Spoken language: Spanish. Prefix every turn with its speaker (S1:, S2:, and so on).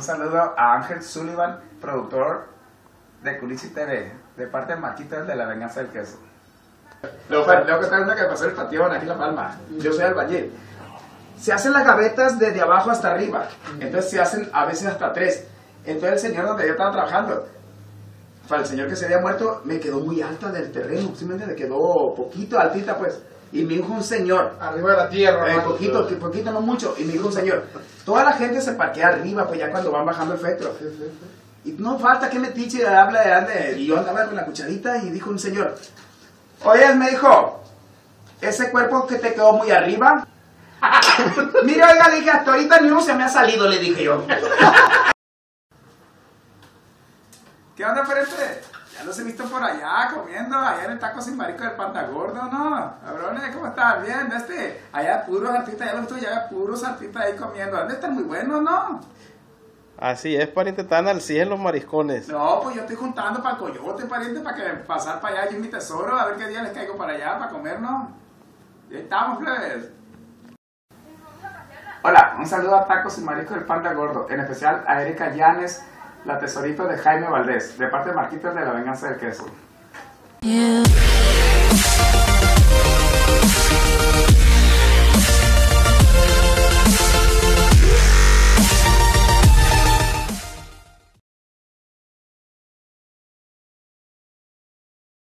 S1: Un saludo a Ángel Sullivan, productor de Culichi TV, de parte de Marquitos de La Venganza del Queso. Luego que está una que pasó el patión aquí en La Palma. Yo soy albañil. Se hacen las gavetas desde abajo hasta arriba. Entonces se hacen a veces hasta 3. Entonces el señor donde yo estaba trabajando, para el señor que se había muerto, me quedó muy alta del terreno. Simplemente me quedó poquito altita, pues. Y me dijo un señor,
S2: arriba de la tierra,
S1: poquito, no mucho. Y me dijo un señor, toda la gente se parquea arriba, pues ya cuando van bajando el féretro. Y no falta que metiche habla de ande. Y yo andaba con la cucharita y dijo un señor, oye, me dijo, ese cuerpo que te quedó muy arriba. Mira, oiga, le dije, hasta ahorita ni uno se me ha salido, le dije yo. ¿Qué onda, Perete? Ya los he visto por allá comiendo, allá en el taco sin marico del Panda Gordo, ¿no? Cabrones, ¿cómo están? Bien, allá puros artistas, ya los he visto allá puros artistas ahí comiendo. ¿Dónde están muy buenos, no?
S3: Así es, pariente, están al 100 los mariscones.
S1: No, pues yo estoy juntando para el coyote, pariente, para que pasar para allá yo y mi tesoro, a ver qué día les caigo para allá, para comer, ¿no? Y ahí estamos, plebes. Hola, un saludo a Tacos y Mariscos del Panda Gordo, en especial a Erika Llanes, la tesorito de Jaime Valdés, de parte de Marquitos de La Venganza del Queso.